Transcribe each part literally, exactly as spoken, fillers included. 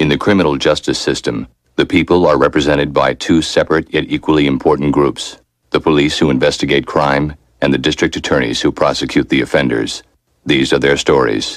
In the criminal justice system, the people are represented by two separate yet equally important groups: the police who investigate crime and the district attorneys who prosecute the offenders. These are their stories.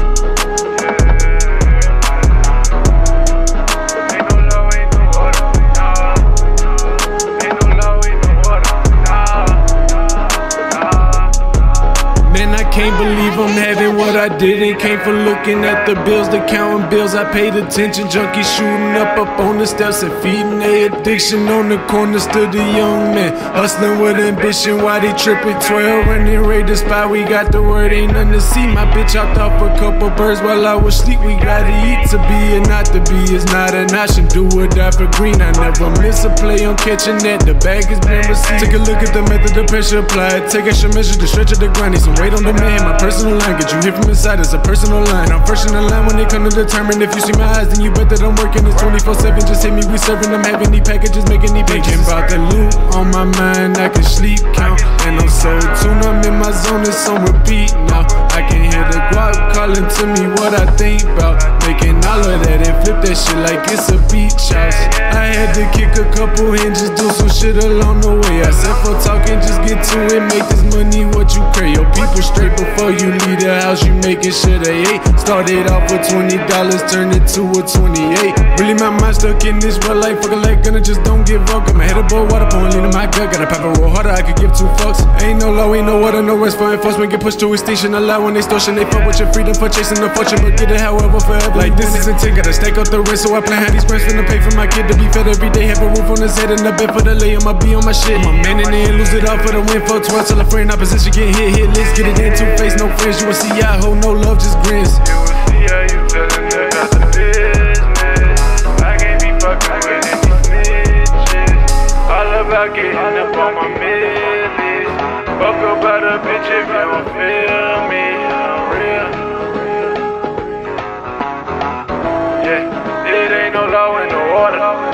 Can't believe I'm having what I didn't. Came from looking at the bills, the counting bills. I paid attention. Junkies shooting up up on the steps and feeding their addiction. On the corner stood a young man, hustling with ambition. Why they tripping? Twelve running raid the spot. We got the word, ain't nothing to see. My bitch hopped off a couple birds while I was sleep. We gotta eat. To be and not to be is not an option. Do or die for green. I never miss a play on catching that. The bag has been received. Take a look at the method of pressure applied. Take extra measures to stretch of the grind. Need some weight on the man. My personal line, get you hit from inside, it's a personal line. I'm first in the line when they come to determine. If you see my eyes, then you bet that I'm working. It's twenty-four seven, just hit me, we serving. I'm having these packages, making these pictures. Thinking about the loot on my mind, I can sleep count. And I'm so tuned, I'm in my zone, it's on repeat now. I can hear the guap calling to me what I think about. Making all of that and flip that shit like it's a beach house. I had to kick a couple hinges, do some shit along the way. I said for talking, just get to it, make this money what you crave. Your people straight before you leave the house, you making sure they ate. Started off with twenty dollars, turned it to a twenty-eight. Really my mind stuck in this real life, fucking like gonna just don't give up. Got my head above water, pouring lean in my gut. Gotta pop a roll harder, I could give two fucks. Ain't no law, ain't no order, no rest for enforcement. Get pushed to extinction, allow when they extortion. They fuck with your freedom for chasing the fortune, but get it however forever. Like this isn't ten, gotta stack up the rest, so I plan how these friends finna pay for my kid to be fed every day. Have a roof on his head and a bed for the lay. I'ma be on my shit. I'm a man in there, lose it all for the win. For twelve till a friend opposition get hit, hit list. Get it in two face, no friends. You will see I hold no love, just grins. You will see how you feeling about the business. I can't be fucking with any snitches. All about getting up on my millies. Fuck about a bitch if you don't feel me. I'm real. Yeah, it ain't no law and no order.